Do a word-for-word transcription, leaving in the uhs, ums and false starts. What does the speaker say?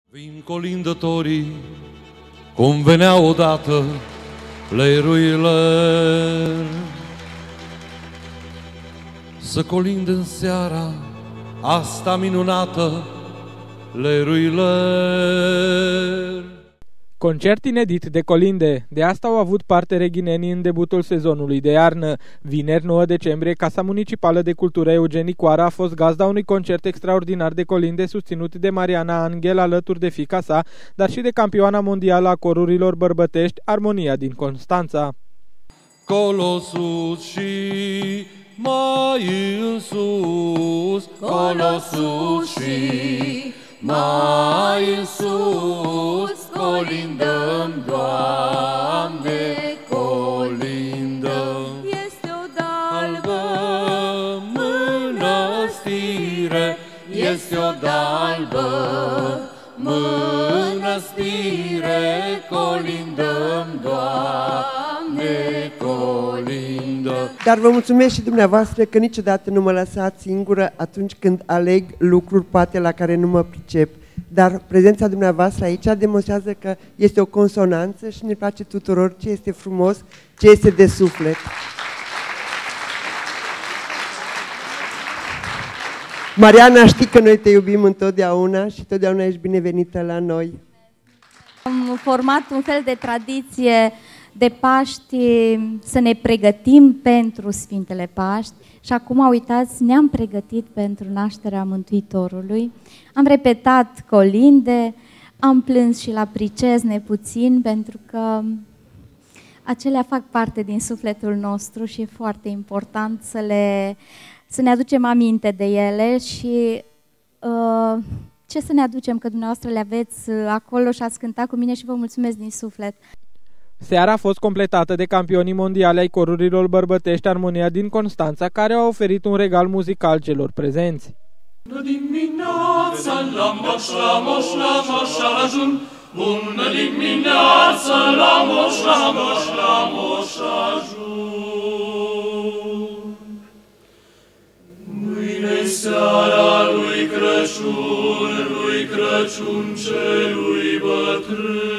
Vin colindătorii, cum veneau odată leruile, să colinde în seara asta minunată leruile. Concert inedit de colinde. De asta au avut parte reghinenii în debutul sezonului de iarnă. Vineri, nouă decembrie, Casa Municipală de Cultură Eugeni Coara a fost gazda unui concert extraordinar de colinde susținut de Mariana Anghel alături de fiica sa, dar și de campioana mondială a corurilor bărbătești, Armonia din Constanța. Colo sus și mai în sus, colo sus și mai în sus, colindăm, Doamne, colindăm. Este o dalbă mănăstire, este o dalbă mănăstire, colindăm, Doamne, colindăm. Dar vă mulțumesc și dumneavoastră că niciodată nu mă lăsați singură atunci când aleg lucruri poate la care nu mă pricep. Dar prezența dumneavoastră aici demonstrează că este o consonanță și ne place tuturor ce este frumos, ce este de suflet. Mariana, știi că noi te iubim întotdeauna și totdeauna ești binevenită la noi. Am format un fel de tradiție de Paști, să ne pregătim pentru Sfintele Paști și acum, uitați, ne-am pregătit pentru nașterea Mântuitorului. Am repetat colinde, am plâns și la pricezne puțin, pentru că acelea fac parte din sufletul nostru și e foarte important să, le, să ne aducem aminte de ele și uh, ce să ne aducem, că dumneavoastră le aveți acolo și ați cântat cu mine și vă mulțumesc din suflet. Seara a fost completată de campionii mondiale ai corurilor bărbătești, Armonia din Constanța, care au oferit un regal muzical celor prezenți. Bună dimineața, la moș, la moș, la moș, ajun. Bună dimineața, la moș, la moș, la moș, ajun. Mâine seara lui Crăciun, lui Crăciun celui bătrân.